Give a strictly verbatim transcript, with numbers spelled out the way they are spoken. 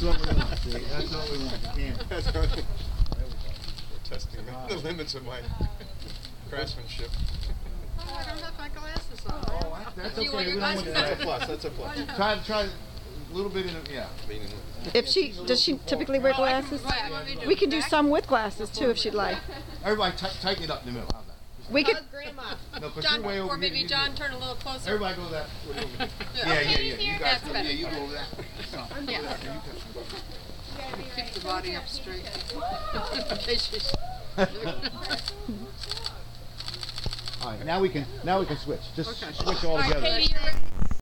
what we want, see? That's what we want. You can't. That's right. We're testing the limits of my craftsmanship. Oh, I don't have my glasses on. Oh, that's Do you okay. want your We don't want glasses? That's a that. plus, that's a plus. Try, try a little bit in a, yeah. If she, does she typically wear glasses? Right, want me to We can do back? some with glasses too if she'd like. Everybody ti- tighten it up in the middle. How's that? We could, Hug Grandma. No, 'cause John, you're way over or maybe here. You John do- turn a little closer. Everybody go that. Over here. Yeah. Yeah, Okay, yeah, yeah. You guys That's go. better. Yeah, you go over that. No, Yeah. go that. You Keep the body up straight. In case she's... All right, now we can now we can switch. Just Okay. switch all All right, together. Katie, you ready?